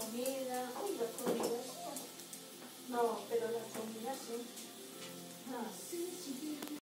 comida. Ay, la comida está... No, pero la comida sí. Ah,